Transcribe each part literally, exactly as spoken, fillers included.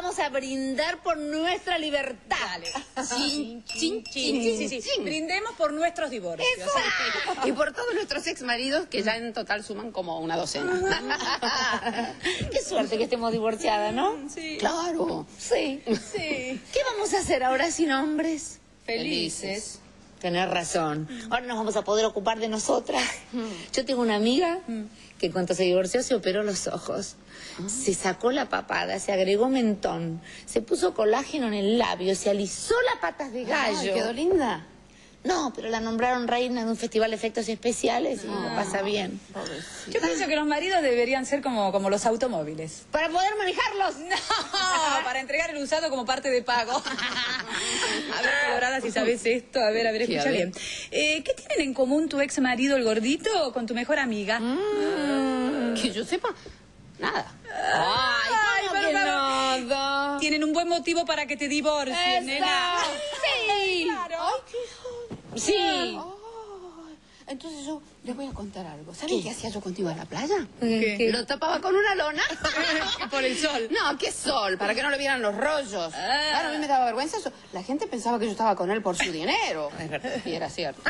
vamos a brindar por nuestra libertad. Dale. Chin, chin, chin. Sí, sí, sí. Chin. Brindemos por nuestros divorcios. Eso. Y por todos nuestros ex maridos, que ya en total suman como una docena. Qué suerte que estemos divorciadas, ¿no? Sí. Claro. Sí. Sí. ¿Qué vamos a hacer ahora sin hombres? Felices. Tenés razón. Ahora nos vamos a poder ocupar de nosotras. Yo tengo una amiga que en cuanto se divorció se operó los ojos. Se sacó la papada, se agregó mentón, se puso colágeno en el labio, se alisó las patas de gallo. Ay, quedó linda. No, pero la nombraron reina de un festival de efectos especiales y lo pasa bien. Yo pienso que los maridos deberían ser como, como los automóviles. Para poder manejarlos. No, para entregar el usado como parte de pago. A ver, Colorada, si sabes esto. A ver, a ver, escucha Sí, a ver. bien. Eh, ¿Qué tienen en común tu ex marido, el gordito, con tu mejor amiga? Mm. Que yo sepa, nada. Ay, ¿cómo Ay, que por favor. nada? Tienen un buen motivo para que te divorcies, Esa. nena. Sí. Claro. Sí. Ay, entonces yo les voy a contar algo. ¿Saben qué, hacía yo contigo en la playa? ¿Qué? Lo tapaba con una lona. Por el sol. No, ¿qué sol? Para que no le vieran los rollos. Ah. Claro, a mí me daba vergüenza eso. La gente pensaba que yo estaba con él por su dinero. Es verdad. Y era cierto.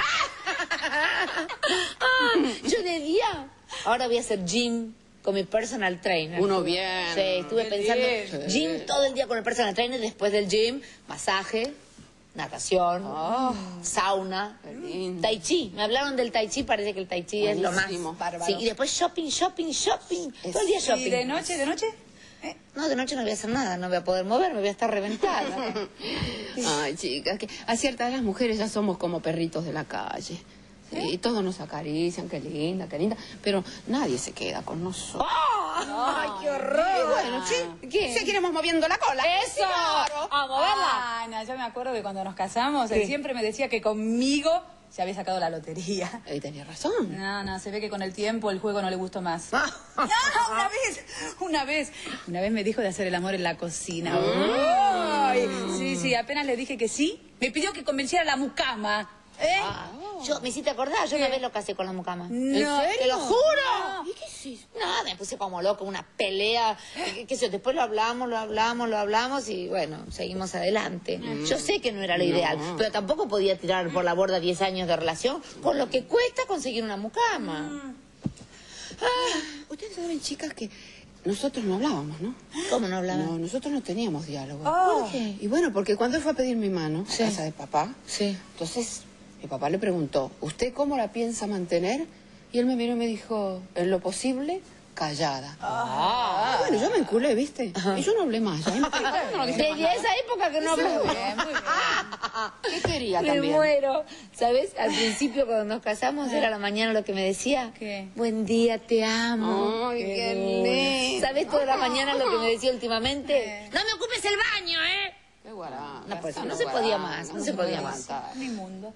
Yo de día, ahora voy a hacer gym con mi personal trainer. Uno bien. Sí, estuve Qué pensando, bien. gym todo el día con el personal trainer, después del gym, masaje, natación, Oh, sauna, qué lindo. tai chi. Me hablaron del tai chi, parece que el tai chi es lo más. Buenísimo. Bárbaro. Sí, y después shopping, shopping, shopping, Es- todo el día ¿Y shopping. de noche, de noche? ¿Eh? No, de noche no voy a hacer nada, no voy a poder moverme, voy a estar reventada. Ay, chicas, que a cierta edad las mujeres ya somos como perritos de la calle. Sí, todos nos acarician, qué linda, qué linda, pero nadie se queda con nosotros. ¡Ay, qué horror! Y bueno, sí, ¿Qué? seguiremos moviendo la cola. ¡Eso! Claro. ¡A moverla! Ana, yo me acuerdo que cuando nos casamos, él siempre me decía que conmigo se había sacado la lotería. Y tenía razón. No, no, se ve que con el tiempo el juego no le gustó más. Ah. No, una vez, una vez, una vez me dijo de hacer el amor en la cocina. Ay, sí, sí, apenas le dije que sí, me pidió que convenciera a la mucama. ¿Eh? Yo, me hiciste acordar, yo una vez lo casé con la mucama. No. ¡Te lo juro! No. ¿Y qué hiciste? Nada, me puse como loco, una pelea. ¿Qué, qué sé yo? Después lo hablamos, lo hablamos, lo hablamos y bueno, seguimos adelante. Yo sé que no era lo ideal, pero tampoco podía tirar por la borda diez años de relación con lo que cuesta conseguir una mucama. Ah, ustedes saben, chicas, que nosotros no hablábamos, ¿no? ¿Cómo no hablaba? No, nosotros no teníamos diálogo. Oh. ¿Por qué? Y bueno, porque cuando él fue a pedir mi mano Sí. a casa de papá, Sí. entonces mi papá le preguntó, ¿usted cómo la piensa mantener? Y él me miró y me dijo, en lo posible, callada. Ah. Bueno, yo me enculé, ¿viste? Y yo no hablé más. Ya, y me quedé- no, no dije más Desde nada. esa época que no hablaba. Muy bien, muy bien. ¿Qué quería Me también? muero. ¿Sabes? Al principio cuando nos casamos era a la mañana lo que me decía. ¿Qué? Buen día, te amo. Ay, qué dulce. lindo. ¿Sabes toda la mañana lo que me decía últimamente? No me ocupes el baño, ¿eh? Qué guaranga, No, pues, esta no se guaranga, podía más, no se podía puede más. aguantar. Mi mundo.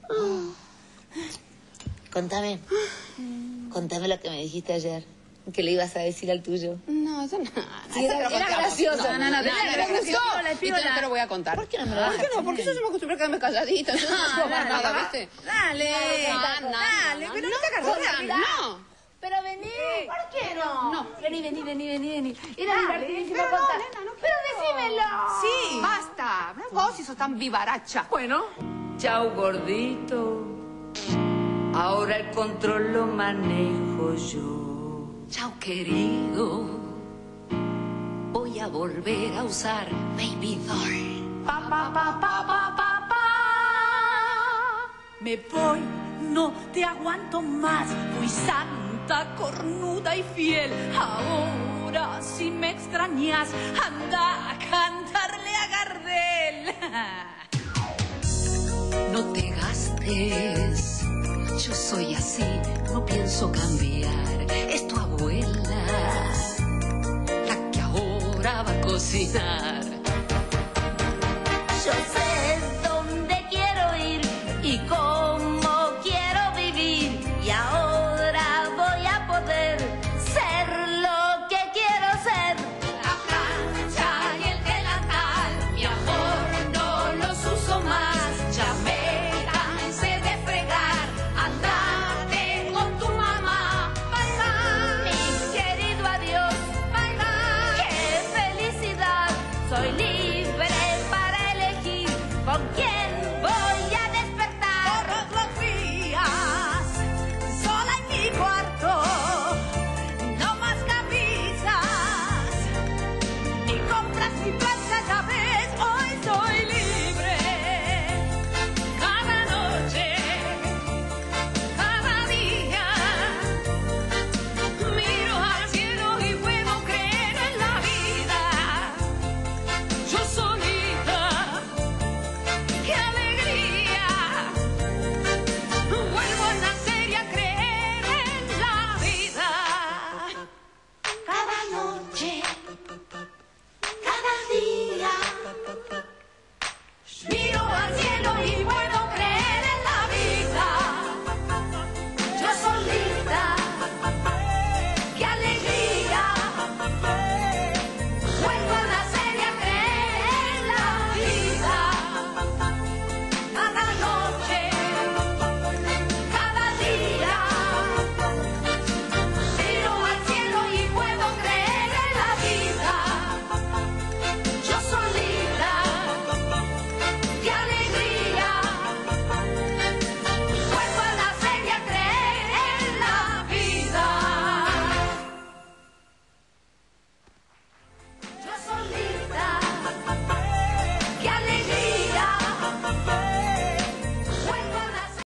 Contame. Contame lo que me dijiste ayer. Que le ibas a decir al tuyo. No, eso no. Sí, eso era- te lo era contamos. gracioso. No, no, no, Era era gracioso. gracioso. La Y te, te lo voy a contar. ¿Por qué no me lo ¿Por vas qué a no? Porque yo se me acostumbré a quedarme calladita. Yo no puedo más nada, ¿viste? Dale, No, no, dale, no, pero no, no te hagas no, rogar. no. Pero vení. ¿Por qué no? No. Vení, vení, vení, vení, vení. Era divertidísimo contar. Pero decímelo. Sí. Basta. Vos si sos tan vivaracha. Bueno, chao gordito. Ahora el control lo manejo yo. Chao querido. Voy a volver a usar Baby Doll. Pa, pa, pa, pa, pa, pa, pa. Me voy, no te aguanto más. Fui santa, cornuda y fiel. Ahora si me extrañas, anda a cantarle a Gardel. No te gastes. Yo soy así, no pienso cambiar. Es tu abuela la que ahora va a cocinar. Yo sé dónde quiero ir y cómo quiero vivir. Y ahora voy a poder ser lo que quiero ser. La plancha y el delantal, mi amor, no los uso más. Ya me cansé de fregar, andate con tu mamá. Bye bye, Mi querido adiós, bye bye. qué felicidad. noche